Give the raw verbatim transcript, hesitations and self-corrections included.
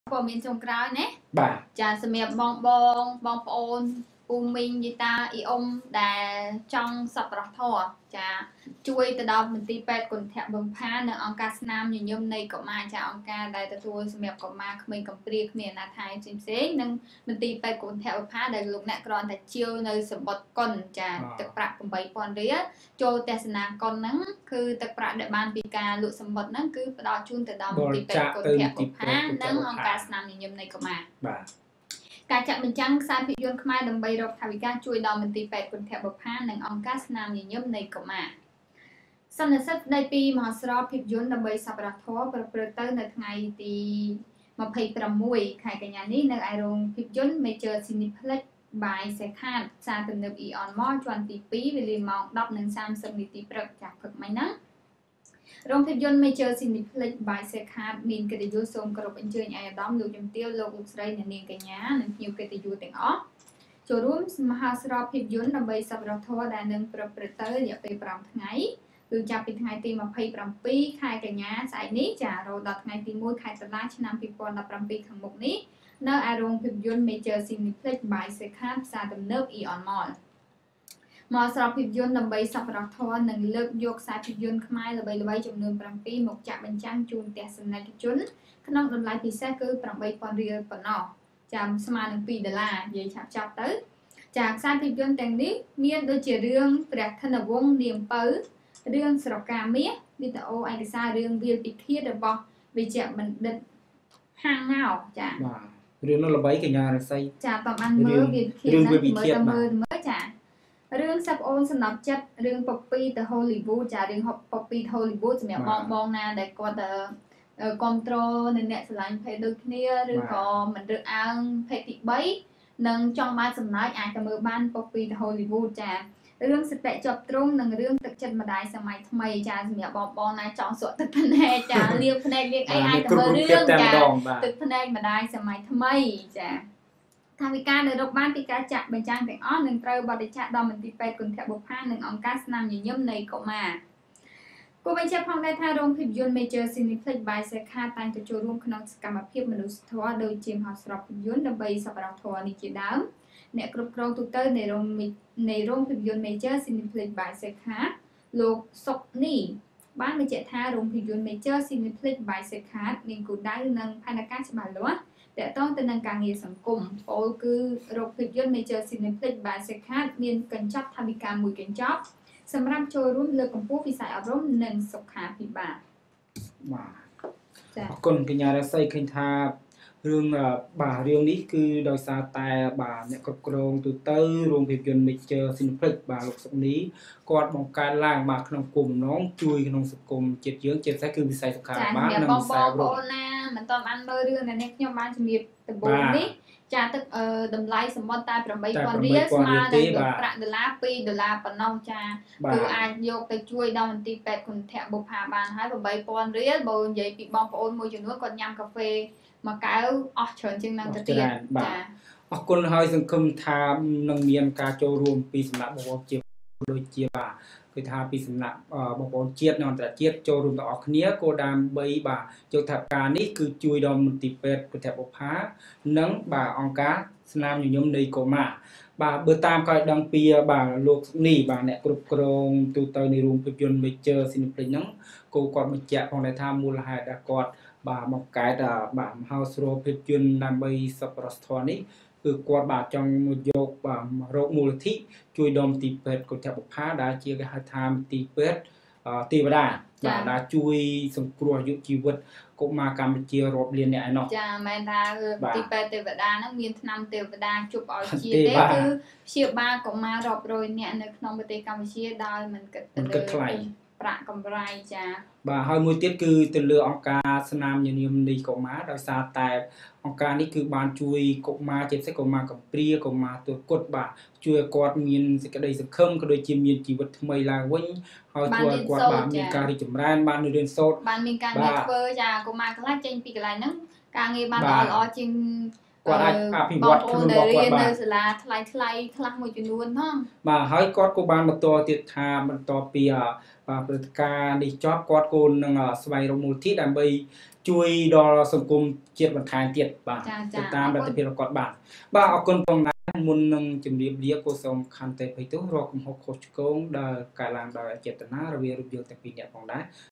ព័ត៌មានចុងក្រោយណាបាទចាសម្រាប់បងបងបងប្អូនពូមីងយីតាអ៊ីអ៊ុំដែលចង់សប្បុរសធម៌ចាជួយទៅដល់មន្ទីរពេទ្យគុណធបឹងផានិងអង្គការស្នាមញញឹមនៃកុមារចាអង្គការដែលទទួលសម្រាប់កុមារក្មេងកំព្រាគ្មានអនាថ័យផ្សេងៗនិងមន្ទីរពេទ្យគុណធបឹងផាដែលលោកអ្នកគ្រាន់តែជាវនៅសម្បត្តិគុណចាទឹកប្រាក់eight thousandរៀលចូលទស្សនាគុណហ្នឹងគឺទឹកប្រាក់ដែលបានពីការលក់សម្បត្តិហ្នឹងគឺផ្ដល់ជូនទៅដល់មន្ទីរពេទ្យគុណធបឹងផានិងអង្គការស្នាមញញឹមនៃកុមារបាទការចាក់បញ្ចាំងខ្សែភាពយន្តខ្មែរដើម្បីរកថវិកាជួយដល់មន្ទីរពេទ្យគុណធបឹងផានិងអង្គការស្នាមញញឹមនៃកុមារសន្និសីទស្ដីពីមហោស្រពភាពយន្តដើម្បីសប្បុរសធម៌ប្រព្រឹត្តទៅនៅថ្ងៃទីtwenty-sixខែកញ្ញានេះនៅឯរោងភាពយន្ត Major Cineplex by Sekhat ផ្សារទំនើប Eon Mall ជាន់ទីtwoវេលាម៉ោងten and thirtyនាទីព្រឹកចាស់ព្រឹកមិញហ្នឹងរោងភាពយន្ត Major Cineplex by Sekhat មានកិត្តិយសសូមគោរពអញ្ជើញឯកឧត្តមលោកជំទាវលោកលោកស្រីអ្នកនាងកញ្ញានិងភ្ញៀវកិត្តិយសទាំងអស់ចូលរួមមហោស្រពភាពយន្តដើម្បីសប្បុរសធម៌ដែលនឹងប្រព្រឹត្តទៅរយៈពេលfiveថ្ងៃគឺចាប់ពីថ្ងៃទីtwenty-sevenខែកញ្ញាស្អែកនេះចារហូតដល់ថ្ងៃទីoneខែតុលាឆ្នាំtwenty seventeenខាងមុខនេះនៅឯរោងភាពយន្ត Major Cineplex by Sekhat ផ្សារទំនើប Eon Mall មកស្រោបភាពយន្តដើម្បីសប្បុរសធម៌និងលើកយកខ្សែភាពយន្តខ្មែរល្បីៗចំនួនsevenមកចាក់បញ្ចាំងជូនទស្សនិកជនក្នុងតម្លៃពិសេសគឺeight thousandរៀលប៉ុណ្ណោះចាំស្មើនឹងtwoដុល្លារនិយាយឆាប់ៗទៅចាខ្សែភាពយន្តទាំងនេះមានដូចជារឿងព្រះធនវង្សនាងពៅរឿងស្រកាមាសវីដេអូឯកសាររឿងវាលពិឃាតរបស់វិជ្ជបណ្ឌិតហាងងោចាបាទរឿងនោះល្បីកញ្ញារស័យចាតំបានមើលវាលពិឃាតហ្នឹងមើលទៅមើលមើលចារឿងសាប់អូនសំណប់ចិត្តរឿងប៉ុពីទៅ Hollywood ចារឿងប៉ុពី Hollywood សម្រាប់បងបងណាដែលគាត់គ្រប់គ្រងនៅអ្នកឆ្លាញ់ភេទដូចគ្នាឬក៏មិនរើសអើងភេទទីthreeនិងចង់បានសំណើចអាចទៅមើលបានប៉ុពីទៅ Hollywood ចារឿងសតិជាប់ទ្រង់និងរឿងទឹកចិត្តម្ដាយសម័យថ្មីចាសម្រាប់បងបងណាចង់សក់ទឹកភ្នែកចាលាបភ្នែកលាបអីអាចទៅមើលរឿងចាទឹកភ្នែកម្ដាយសម័យថ្មីចាថាវិការនៅរកបានពីការចាក់បញ្ចាំងទាំងអស់នឹងត្រូវបរិច្ចាគដល់មន្ទីរពេទ្យគុណធបុប្ផានិងអង្គការស្នាមញញឹមនៃកុមារគួរបញ្ជាក់ផងដែរថារោងភាពយន្ត Major Cineplex by Sekhat តែងទៅចូលរួមក្នុងសកម្មភាពមនុស្សធម៌ដូចជាមហោស្រពភាពយន្តដើម្បីសប្បុរសធម៌នេះជាដើមអ្នកគ្រប់គ្រងទូទៅនៃរោងនៃរោងភាពយន្ត Major Cineplex by Sekhat លោកសុកនីបានបញ្ជាក់ថារោងភាពយន្ត Major Cineplex by Sekhat មានគោលដៅនិងផែនការច្បាស់លាស់តកតងទៅនឹងការងារសង្គមពលគឺរោងភាពយន្ត Major Cineplex by Sekhat មានកញ្ចប់ថវិកាមួយកញ្ចប់សម្រាប់ចូលរួមលើកកម្ពស់វិស័យអប់រំនិងសុខាភិបាលបាទចាអរគុណកញ្ញារស័យឃើញថារឿងបាទរឿងនេះគឺដោយសារតែបាទអ្នកគ្រប់គ្រងទូទៅរោងភាពយន្ត Major Cineplex បាទលោកសុកនីគាត់បង្កើតឡើងបាទក្នុងគោលបំណងជួយក្នុងសង្គមជាតិយើងជាពិសេសគឺវិស័យសុខាភិបាលនិងវិស័យអប់រំណាមិនទាន់បានមើលរឿងដែលនេះខ្ញុំបានជំរាបដំបូងនេះចាទឹកតម្លៃសម្បត្តិតែeight thousandរៀលស្មើនឹងទឹកប្រាក់ដុល្លារtwoដុល្លារប៉ុណ្ណោះចាគឺអាចយកទៅជួយដល់មន្ទីរពេទ្យគុណធបុប្ផាបានហើយeight thousandរៀលបើនិយាយពីបងប្អូនមួយចំនួនគាត់ញ៉ាំកាហ្វេមួយកែវអស់ច្រើនជាងនឹងទៅទៀតចាអរគុណហើយសង្ឃឹមថានឹងមានការចូលរួមពីសំណាក់បងប្អូនជាដូចជាបាទគឺថាពីសំណាក់បងប្អូនជាតិនិងអន្តរជាតិចូលរួមទាំងអស់គ្នាគោលដៅ3បាទយកថាការនេះគឺជួយដល់មន្ទីរពេទ្យគុណធបុប្ផានិងបាទអង្គការស្នាមញញឹមនៃកុមារបាទបើតាមការដឹងពីបាទលោកនេះបាទអ្នកគ្រប់គ្រងទូទៅនៃរោងភាពយន្ត Major Cineplex ហ្នឹងគោគាត់បញ្ជាក់ផងដែរថាមូលហេតុដែលគាត់បាទមកកែតបាទមហោស្រពភាពយន្តដើម្បីសប្បុរសធម៌នេះគឺគាត់បាទចង់យកបាទរោគមូលនិធិជួយដល់មន្ទីរពេទ្យគុណធបុប្ផាដែលជាគេហៅថាមន្ទីរពេទ្យទេវតាបាទដែលជួយសង្គ្រោះយុជីវិតកុមារកម្ពុជារាប់លានអ្នកឯណោះចាមែនថាមន្ទីរពេទ្យទេវតាហ្នឹងមានថ្នាំទេវតាជប់ឲ្យជាទេគឺព្យាបាលកុមាររាប់រយនាក់នៅក្នុងប្រទេសកម្ពុជាដោយមិនគិតទៅលើប្រាក់កម្រៃចាបាទហើយមួយទៀតគឺទៅលើអង្គការស្នាមញញឹមនៃកុមារដោយសារតែអង្គការនេះគឺបានជួយកុមារជាពិសេសកុមារកំព្រាកុមារទុរគតបាទជួយឲ្យគាត់មានសេចក្តីសង្ឃឹមក៏ដូចជាមានជីវិតថ្មីឡើងវិញហើយជួយឲ្យគាត់បានមានការរីកចម្រើនបានរៀនសូត្របានមានការងារធ្វើចាកុមារខ្លះចេញពីកន្លែងហ្នឹងការងារបានល្អល្អជាងគាត់អាចអភិវឌ្ឍខ្លួនបងរបស់ប្អូនគាត់ដែលរៀនបានៅនសាលាថ្លៃថ្លៃខ្លះមួយចំនួនផងបាទហើយគាត់ក៏បានបន្តទៀតថាបន្ទាប់ពីអបាទព្រឹត្តិការណ៍នេះចប់គាត់ក៏នឹងស្វែងរកមូលនិធិដើម្បីជួយដល់សង្គមជាតិបន្ថែមទៀតបាទចាទៅចាតាមអរលគុទ្ធណភាពរបស់គាត់បាទបាទអរគុណផងដែរមុននឹងជម្រាបលាក៏សូមខន្តីអភ័យទោសរកកំហុសខុសឆ្គងដែលកើតឡើងដោយអចេតនារវាងរូបយើងទាំងពីរនាក់ផងដែរ